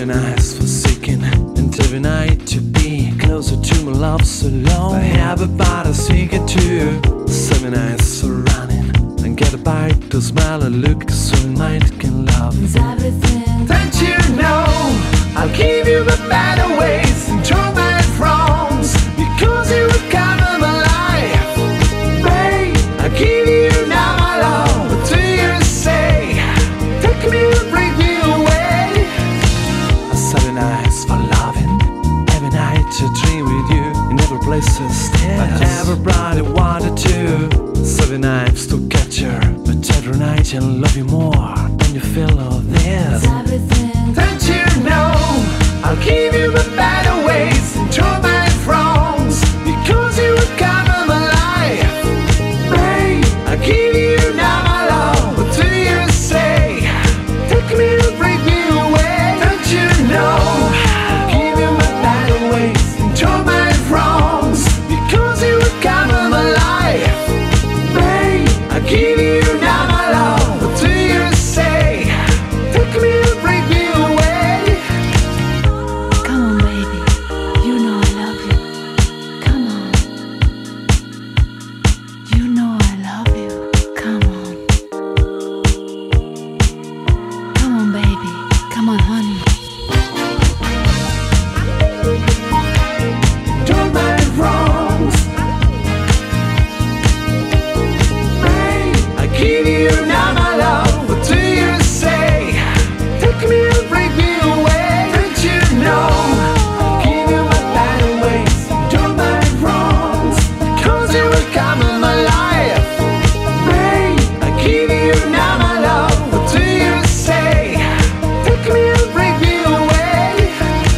Seven eyes forsaken, and every night to be closer to my love so long. I have about a secret too. Seven eyes are running, and get a bite to smile and look so night can love. It's everything. Don't you know I'll give you the better ways and turn my wrongs, because you will come in my life. Babe, I'll give you now my love. What do you say? Take me and bring me away. Seven eyes for loving, every night to dream with you in every place to stay. But everybody wanted to. Seven eyes to catch her, but every night I'll love you more than you feel all this. It's everything. Don't you know I'll give you the better ways and turn my wrongs, because you will come in my life. Babe, I'll give you now my love. What do you say? Take me and bring me away. Don't you know I'll give you my better ways and turn my wrongs, because you will come in my life. Babe, I'll give you now my love. What do you say? Take me and bring me away. Come on, baby. You know I love you. Come on. You know I love you. Come on. Come on, baby. Come on, honey. Turn my wrongs. Babe, I give you now my love. What do you say? Take me and bring me away. Don't you know I'll give you my better ways, turn my wrongs, because you will come in my life. Babe, I give you now my love. What do you say? Take me and bring me away.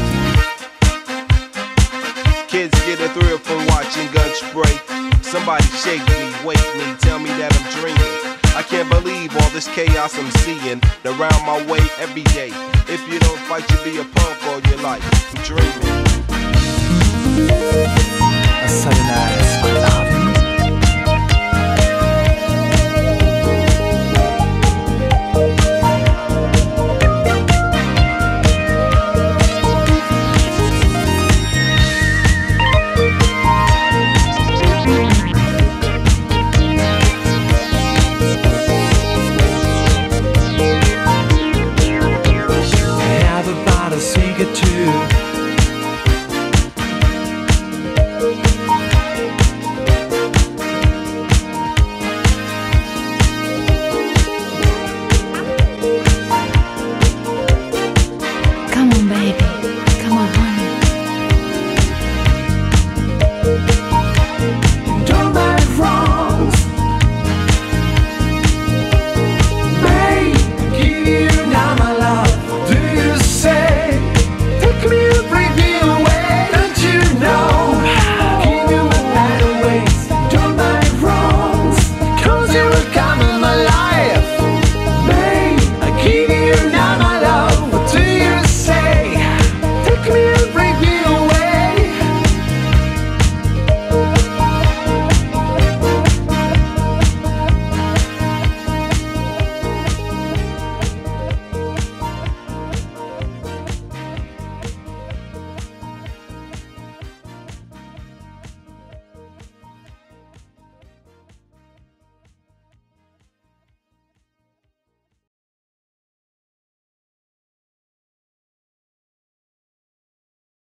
Kids get a thrill from watching gun spray. Somebody shake me, wake me, tell me that I'm dreaming. I can't believe all this chaos I'm seeing around my way every day. If you don't fight, you be a punk all your life. I'm dreaming. Seven eyes for loving. I have about a secret too. Come on, baby. Come on, honey.